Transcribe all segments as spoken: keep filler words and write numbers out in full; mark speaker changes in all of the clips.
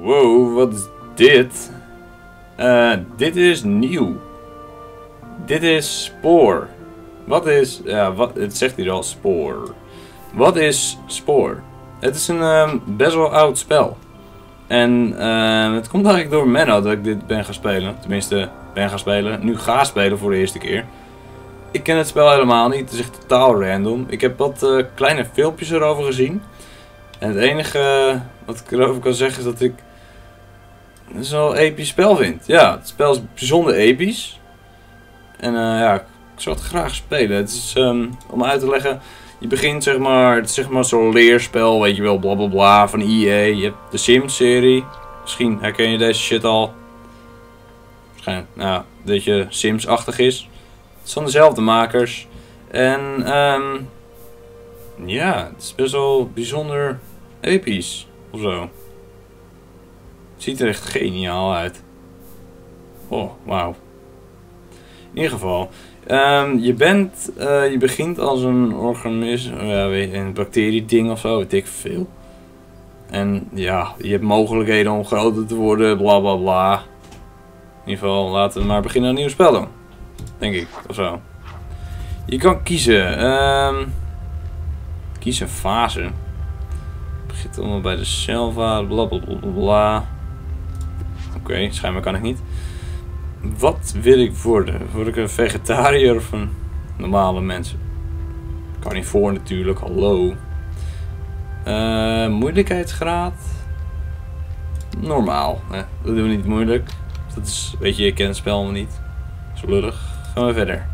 Speaker 1: Wow, wat is dit? Uh, dit is nieuw. Dit is Spoor. Wat is... Ja, wat, het zegt hier al, Spoor. Wat is Spoor? Het is een uh, best wel oud spel. En uh, het komt eigenlijk door Menno dat ik dit ben gaan spelen. Tenminste, ben gaan spelen. Nu ga spelen voor de eerste keer. Ik ken het spel helemaal niet. Het is echt totaal random. Ik heb wat uh, kleine filmpjes erover gezien. En het enige uh, wat ik erover kan zeggen is dat ik het is wel een episch spel vind. Ja, het spel is bijzonder episch. En uh, ja, ik zou het graag spelen. Het is um, om uit te leggen. Je begint zeg maar, het is zeg maar zo'n leerspel, weet je wel, bla bla bla van E A. Je hebt de Sims serie. Misschien herken je deze shit al. Waarschijnlijk, nou, dat je Sims-achtig is. Het is van dezelfde makers. En um, ja, het is best wel bijzonder episch of zo. Het ziet er echt geniaal uit. Oh, wauw. In ieder geval, um, je bent, uh, je begint als een organisme, ja, weet je, een bacterieding of zo, weet ik veel. En ja, je hebt mogelijkheden om groter te worden, bla bla bla. In ieder geval, laten we maar beginnen een nieuw spel doen. Denk ik, of zo. Je kan kiezen. Um, kies een fase. Het begint allemaal bij de selva, bla bla bla bla. Oké, okay, schijnbaar kan ik niet. Wat wil ik worden? Word ik een vegetariër of een normale mens? Carnivore natuurlijk, hallo. Uh, moeilijkheidsgraad? Normaal, hè? Dat doen we niet moeilijk. Dat is, weet je, ik ken het spel nog niet. Zo lullig. Gaan we verder.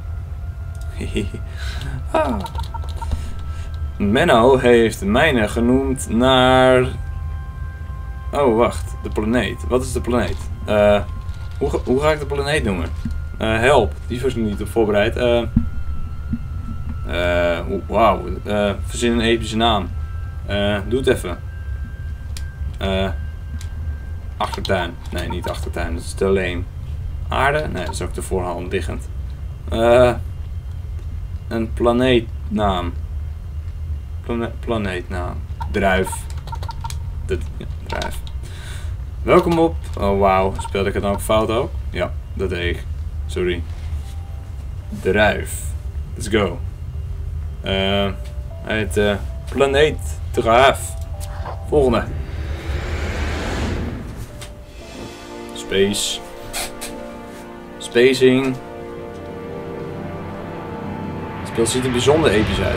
Speaker 1: ah. Menno heeft mijne genoemd naar... Oh, wacht. De planeet. Wat is de planeet? Uh, hoe, hoe ga ik de planeet noemen? Uh, help. Die was ik niet op voorbereid. Uh, uh, Wauw. Uh, verzin een epische naam. Uh, doe het even. Uh, achtertuin. Nee, niet achtertuin. Dat is te leem. Aarde? Nee, dat is ook de voorhand liggend. Uh, een planeetnaam. Plane planeetnaam. Druif. Dat, ja, druif. Welkom op. Oh wauw, speelde ik het nou ook fout ook? Ja, dat deed ik. Sorry. Druif. Let's go. Uh, hij heet uh, Planeet Druif. Volgende. Space. Spacing. Het spel ziet er bijzonder episch uit.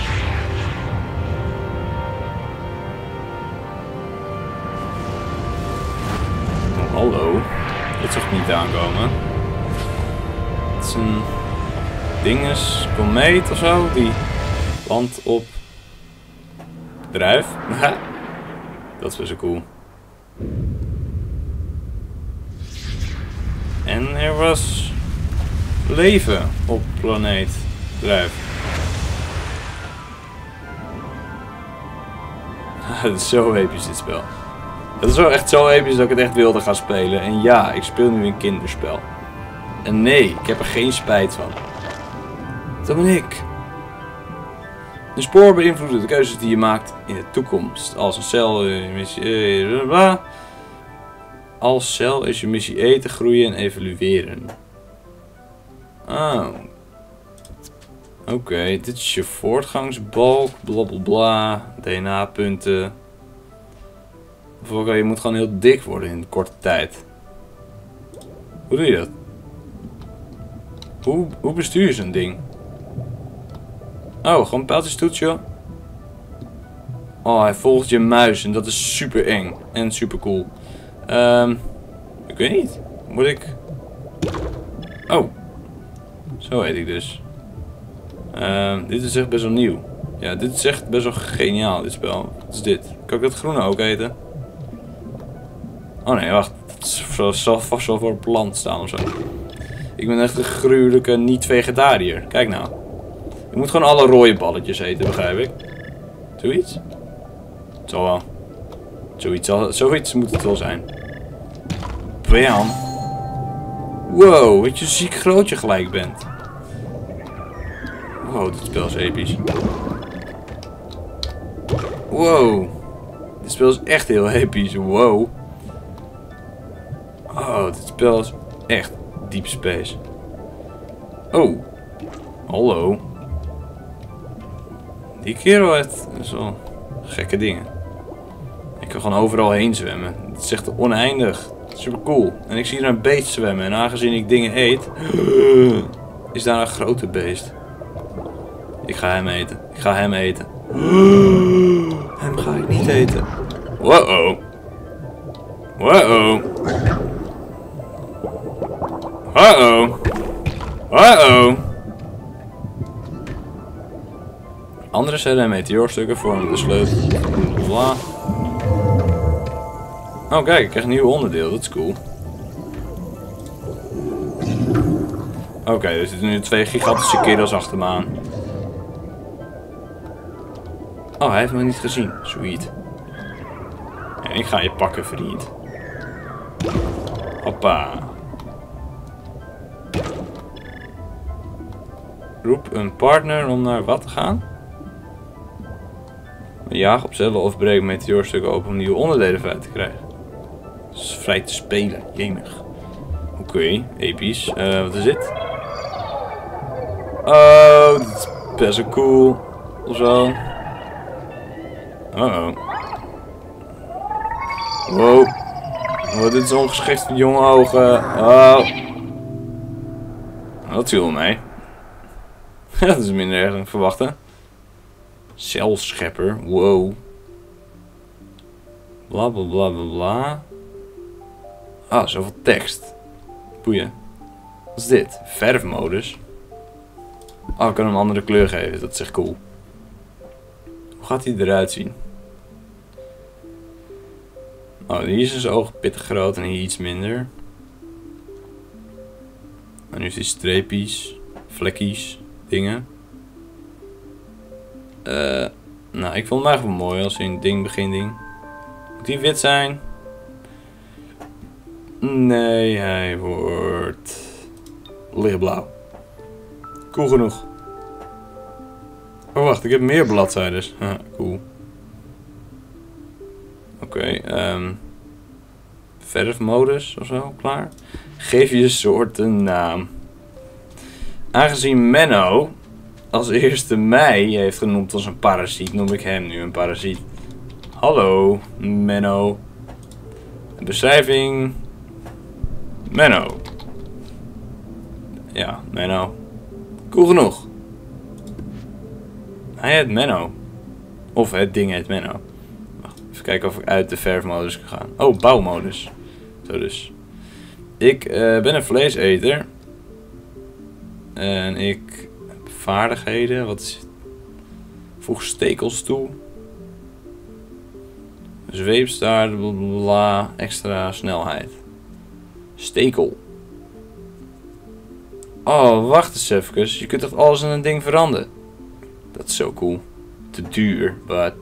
Speaker 1: Oh, hallo. Dit zag ik niet aankomen. Het is een dinges, komeet of zo, die landt op druif. Dat is best wel cool. En er was leven op planeet Druif. Het is zo episch dit spel. Het is wel echt zo episch dat ik het echt wilde gaan spelen. En ja, ik speel nu een kinderspel. En nee, ik heb er geen spijt van. Dat ben ik. De spoor beïnvloeden de keuzes die je maakt in de toekomst. Als een cel... Uh, Als cel is je missie eten, groeien en evolueren. Oh. Oké, okay, dit is je voortgangsbalk, blablabla, D N A-punten. Of oké, je moet gewoon heel dik worden in korte tijd. Hoe doe je dat? Hoe, hoe bestuur je zo'n ding? Oh, gewoon pijltjes toetsen. Oh, hij volgt je muis en dat is super eng en super cool. Um, ik weet niet. Moet ik... Oh. Zo heet ik dus. Um, dit is echt best wel nieuw. Ja, dit is echt best wel geniaal, dit spel. Wat is dit? Kan ik dat groene ook eten? Oh nee, wacht. Het zal vast wel voor een plant staan of zo. Ik ben echt een gruwelijke niet-vegetariër. Kijk nou. Ik moet gewoon alle rode balletjes eten, begrijp ik. Zoiets? Het zal wel. Zoiets, zal, zoiets moet het wel zijn. Bam. Wow, weet je hoe ziek groot je gelijk bent. Wow, dit spel is episch. Wow. Dit spel is echt heel episch. Wow. Oh, dit spel is echt deep space. Oh. Hallo. Die kerel heeft zo gekke dingen. Ik kan gewoon overal heen zwemmen. Het is echt oneindig. Super cool. En ik zie hier een beest zwemmen. En aangezien ik dingen eet, is daar een grote beest. Ik ga hem eten. Ik ga hem eten. Hem ga ik niet eten. Wow-oh. Wow-oh. Wow-oh. Wow-oh. Andere cellen en meteoorstukken vormen de sleutel. Bla. Oh kijk, ik krijg een nieuw onderdeel. Dat is cool. Oké, okay, er zitten nu twee gigantische kerels achter me aan. Oh, hij heeft me niet gezien. Sweet. En ik ga je pakken, vriend. Hoppa. Roep een partner om naar wat te gaan? Jaag op cellen of breek meteoorstukken open om nieuwe onderdelen vrij te krijgen. Dat is vrij te spelen, jemig. Oké, okay, episch. Uh, wat is dit? Oh, dit is best wel cool. Of zo. Uh oh. Wow. Oh, dit is ongeschikt voor jonge ogen. Oh. Dat viel mij. Dat is minder erg dan ik verwachtte. Celschepper. Wow. Bla bla bla bla bla. Ah, zoveel tekst. Boeien. Wat is dit? Verfmodus. Oh, ik kan hem een andere kleur geven. Dat is echt cool. Hoe gaat hij eruit zien? Oh, hier is zijn oog pittig groot en hier iets minder. En nu is die streepjes, vlekjes, dingen. Uh, nou, ik vond hem eigenlijk wel mooi als hij een ding begin ding. Moet die wit zijn? Nee, hij wordt lichtblauw. Cool genoeg. Oh wacht, ik heb meer bladzijden. Ah, cool. Oké, okay, um, verfmodus of zo, klaar. Geef je soort een naam. Aangezien Menno als eerste mij heeft genoemd als een parasiet, noem ik hem nu een parasiet. Hallo, Menno. Beschrijving. Menno. Ja, Menno. Cool genoeg. Hij heet Menno. Of het ding heet Menno. Wacht, even kijken of ik uit de verfmodus kan gaan. Oh, bouwmodus. Zo dus. Ik uh, ben een vleeseter. En ik heb vaardigheden. Wat is het? Voeg stekels toe. Zweepstaart, bla, extra snelheid. Stekel. Oh, wacht eens even. Je kunt toch alles in een ding veranderen? Dat is zo cool. Te duur, but...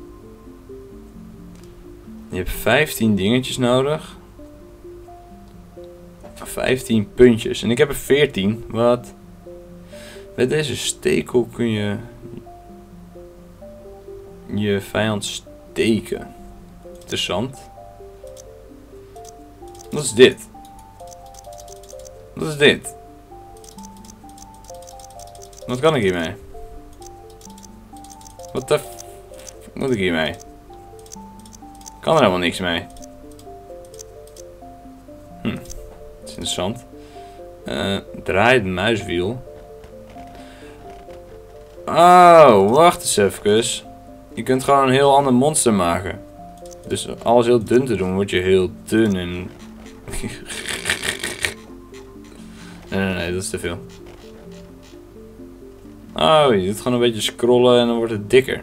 Speaker 1: Je hebt vijftien dingetjes nodig. vijftien puntjes. En ik heb er veertien. Wat? Met deze stekel kun je... je vijand steken. Interessant. Wat is dit? Wat is dit? Wat kan ik hiermee? Wat de f... moet ik hiermee? Ik kan er helemaal niks mee. Hm. Dat is interessant. Uh, draai het muiswiel. Oh, wacht eens even. Je kunt gewoon een heel ander monster maken. Dus alles heel dun te doen, word je heel dun en... nee, nee, nee, dat is te veel. Oh, je doet gewoon een beetje scrollen en dan wordt het dikker.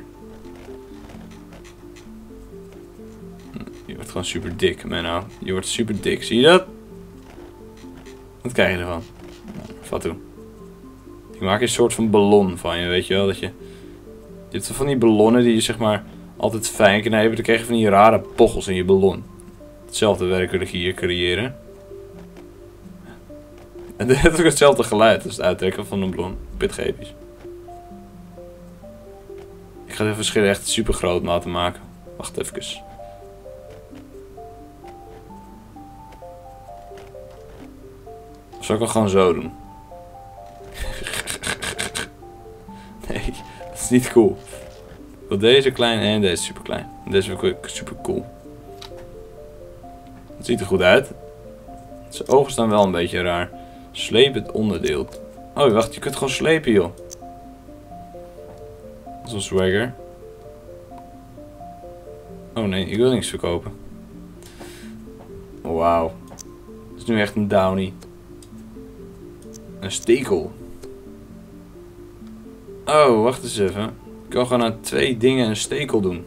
Speaker 1: Je wordt gewoon super dik, man. Je wordt super dik, zie je dat? Wat krijg je ervan? Vat toe. Ik maak een soort van ballon van je, weet je wel? Dat je... Je hebt van die ballonnen die je zeg maar altijd fijn kan hebben. Dan krijg je van die rare pochels in je ballon. Hetzelfde werk wil ik hier creëren. En dit heeft ook hetzelfde geluid als het uittrekken van een ballon. Pitgepisch. Ik ga de verschillen echt super groot laten maken. Wacht even. Zal ik het gewoon zo doen? Nee, dat is niet cool. Ik wil deze klein en deze super klein. Deze vind ik super cool. Het ziet er goed uit. Zijn ogen staan wel een beetje raar. Sleep het onderdeel. Oh, wacht, je kunt gewoon slepen, joh. Dat is wel swagger. Oh nee, ik wil niks verkopen. Wauw. Dat is nu echt een downy. Een stekel. Oh, wacht eens even. Ik kan gewoon aan twee dingen een stekel doen.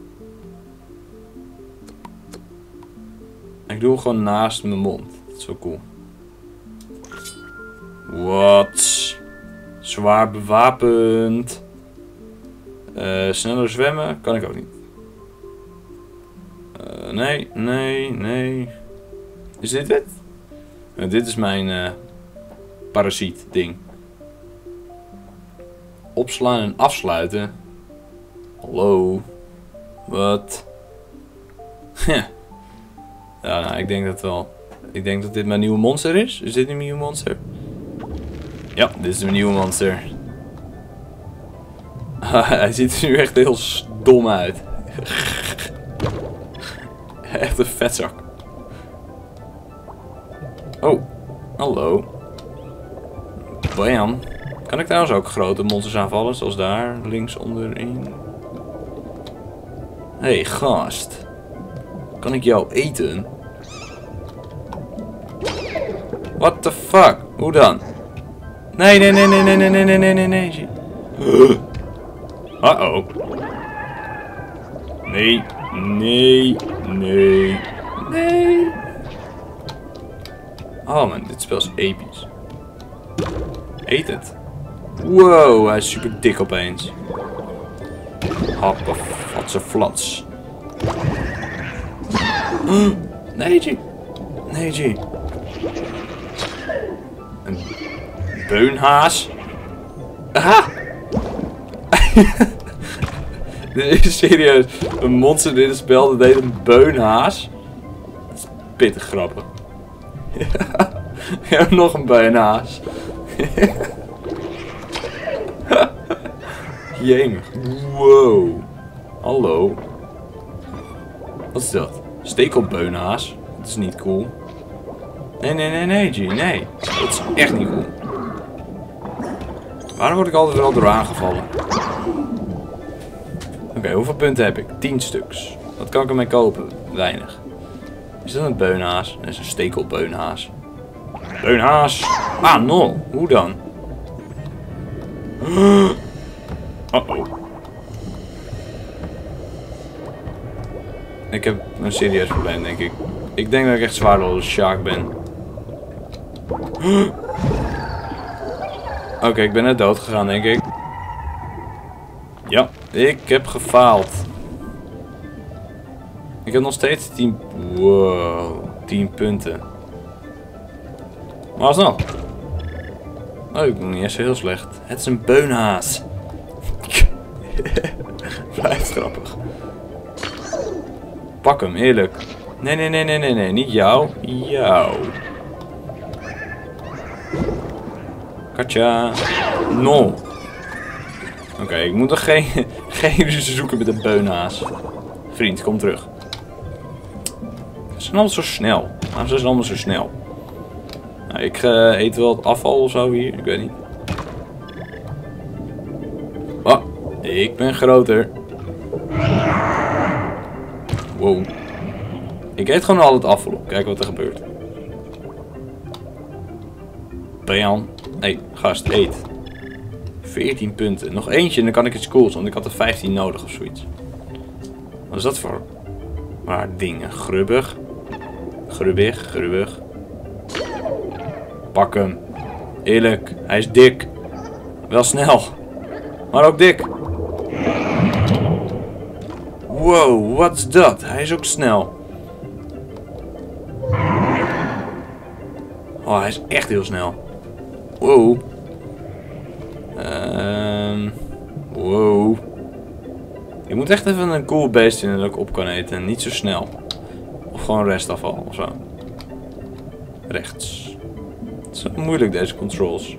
Speaker 1: Ik doe hem gewoon naast mijn mond. Dat is wel cool. Wat? Zwaar bewapend. Uh, sneller zwemmen? Kan ik ook niet. Uh, nee, nee, nee. Is dit het? Uh, dit is mijn uh, parasiet ding. Opslaan en afsluiten. Hallo. Wat? Ja, nou, ik denk dat wel. Ik denk dat dit mijn nieuwe monster is. Is dit een nieuwe monster? Ja, dit is een nieuwe monster. Hij ziet er nu echt heel dom uit. Echt een vetzak. Oh, hallo. Bam. Kan ik trouwens ook grote monsters aanvallen, zoals daar, links onderin? Hé, hey, gast. Kan ik jou eten? What the fuck? Hoe dan? Nee, nee, nee, nee, nee, nee, nee, nee, nee, nee, nee. Uh-oh. Nee, nee, nee, nee. Oh man, dit spel is episch. Eet het. Wow, hij is super dik opeens. Happen, fatse flats. Nee, G. Nee, G. Een beunhaas. Aha! Dit is serieus een monster in het spel dat heet een beunhaas. Dat is pittig grappig. Ja, nog een beunhaas. Jemig. Wow. Hallo. Wat is dat? Stekelbeunhaas. Dat is niet cool. Nee, nee, nee, nee, G. Nee. Dat is echt niet cool. Waarom word ik altijd wel door aangevallen? Oké, okay, hoeveel punten heb ik? tien stuks. Wat kan ik ermee kopen? Weinig. Is dat een beunhaas? Dat is een stekelbeunhaas. Beunhaas! Ah, nul. Hoe dan? Uh-oh. Ik heb een serieus probleem, denk ik. Ik denk dat ik echt zwaar door de shark ben. Oké, okay, ik ben net dood gegaan, denk ik. Ja, ik heb gefaald. Ik heb nog steeds tien... Wow, tien punten. Maar alsnog. Oh, ik doe niet eens zo heel slecht. Het is een beunhaas. Blijft grappig. Pak hem, eerlijk. Nee, nee, nee, nee, nee, nee. Niet jou. Jou. Katja. No. Oké, okay, ik moet er geen, geen ruzie zoeken met een beunhaas. Vriend, kom terug. Ze zijn allemaal zo snel. Waarom zijn ze allemaal zo snel? Nou, ik uh, eet wel het afval of zo hier. Ik weet niet. Oh, ik ben groter. Wow. Ik eet gewoon al het afval op. Kijk wat er gebeurt. Brian. Nee, gast, eet. veertien punten. Nog eentje en dan kan ik iets cools. Want ik had er vijftien nodig of zoiets. Wat is dat voor waar dingen? Grubbig. Grubbig, grubbig. Pak hem. Eerlijk, hij is dik. Wel snel. Maar ook dik. Wow, wat is dat? Hij is ook snel. Oh, hij is echt heel snel. Wow. Um, wow. Je moet echt even een cool beest vinden dat ik op kan eten. En niet zo snel. Of gewoon restafval of zo. Rechts. Het is zo moeilijk deze controls.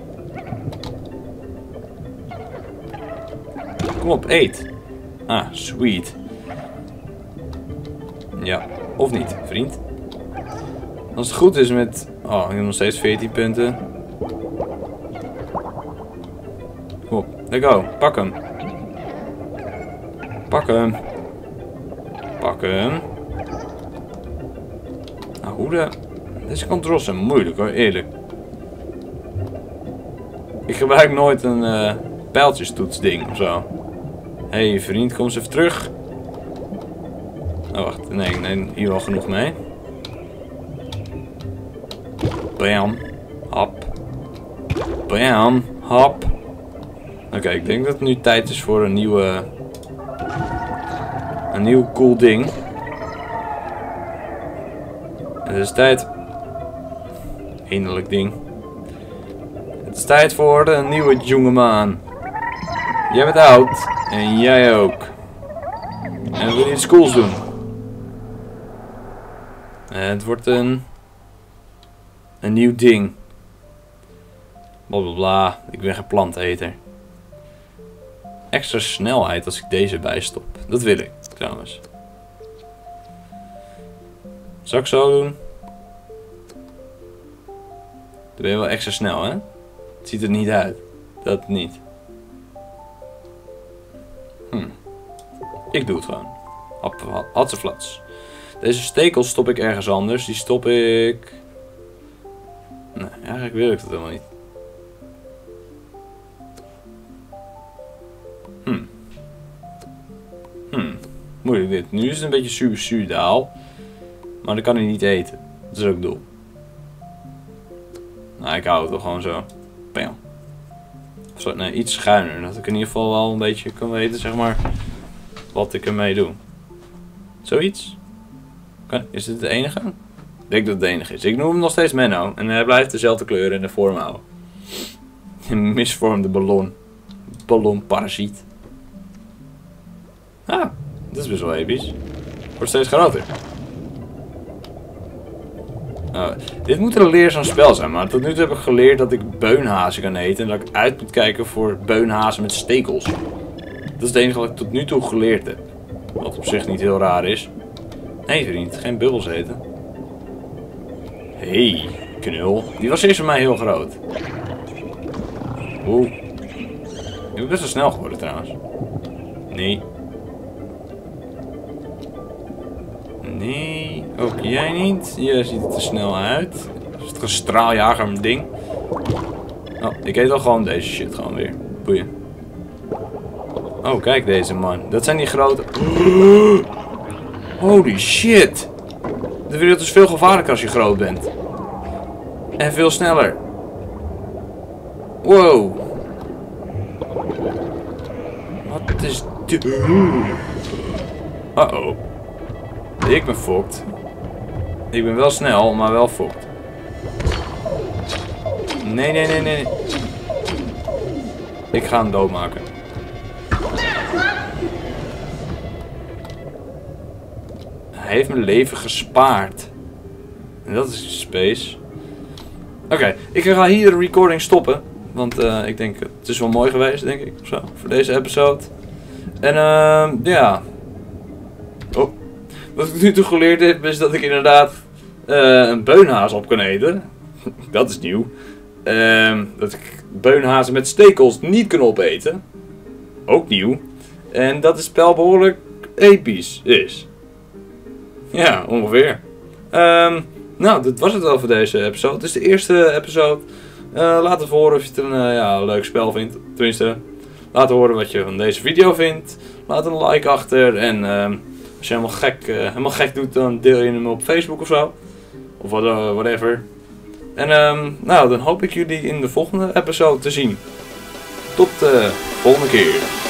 Speaker 1: Kom op, eet. Ah, sweet. Ja, of niet, vriend. Als het goed is met... Oh, ik heb nog steeds veertien punten. Kom op, let's go. Pak hem. Pak hem. Pak hem. Nou, hoe de... Deze controls zijn moeilijk hoor, eerlijk. Ik gebruik nooit een uh, pijltjestoetsding of zo. Hé hey, vriend, kom eens even terug. Oh wacht, nee, ik neem hier wel genoeg mee. Bam. Hap. Bam. Hap. Oké, okay, ik denk dat het nu tijd is voor een nieuwe... Een nieuw cool ding. Het is tijd... Eindelijk ding. Het is tijd voor een nieuwe jongeman. Jij bent oud. En jij ook. En we willen iets cools doen. En het wordt een... Een nieuw ding. Blablabla. Ik ben geen planteter. Extra snelheid als ik deze bijstop. Dat wil ik trouwens. Zal ik zo doen? Dan ben je wel extra snel, hè? Het ziet er niet uit. Dat niet. Hm. Ik doe het gewoon. Hatseflats. Deze stekels stop ik ergens anders. Die stop ik... Nee, eigenlijk wil ik dat helemaal niet. Hm. Hm. Moeilijk dit. Nu is het een beetje suidaal. Maar dan kan hij niet eten. Dat is ook dom. Nou, ik hou het wel gewoon zo. Bam. Zo, nee, iets schuiner. Dat ik in ieder geval wel een beetje kan weten, zeg maar, wat ik ermee doe. Zoiets. Okay. Is dit de enige? Ik denk dat het de enige is. Ik noem hem nog steeds Menno. En hij blijft dezelfde kleur en de vorm houden. Een misvormde ballon. Ballonparasiet. Ah, dit is best wel episch. Wordt steeds groter. Uh, dit moet een leerzaam spel zijn, maar tot nu toe heb ik geleerd dat ik beunhazen kan eten. En dat ik uit moet kijken voor beunhazen met stekels. Dat is het enige wat ik tot nu toe geleerd heb. Wat op zich niet heel raar is. Nee vriend, geen bubbels eten. Hé, hey, knul. Die was eerst voor mij heel groot. Oeh. Ik ben best wel snel geworden trouwens. Nee. Nee, ook jij niet. Je ziet er te snel uit. Is het een straaljager ding? Oh, ik eet al gewoon deze shit gewoon weer. Boeien. Oh, kijk deze man. Dat zijn die grote... Holy shit. De wereld is veel gevaarlijker als je groot bent. En veel sneller. Wow. Wat is dit? Uh-oh. Ik ben fokt. Ik ben wel snel, maar wel fokt. Nee, nee, nee, nee. Ik ga hem doodmaken. Hij heeft mijn leven gespaard. En dat is space. Oké, okay, ik ga hier de recording stoppen. Want uh, ik denk, het is wel mooi geweest, denk ik. Zo, voor deze episode. En uh, ja. Oh. Wat ik nu toe geleerd heb, is dat ik inderdaad uh, een beunhaas op kan eten. Dat is nieuw. Uh, dat ik beunhazen met stekels niet kan opeten. Ook nieuw. En dat het spel behoorlijk episch is. Ja, ongeveer. Um, nou, dat was het wel voor deze episode. Het is de eerste episode. Uh, laat even horen of je het een uh, ja, leuk spel vindt. Tenminste, laat horen wat je van deze video vindt. Laat een like achter. En uh, als je helemaal gek, uh, helemaal gek doet, dan deel je hem op Facebook of zo. Of what, uh, whatever. En um, nou, dan hoop ik jullie in de volgende episode te zien. Tot de volgende keer.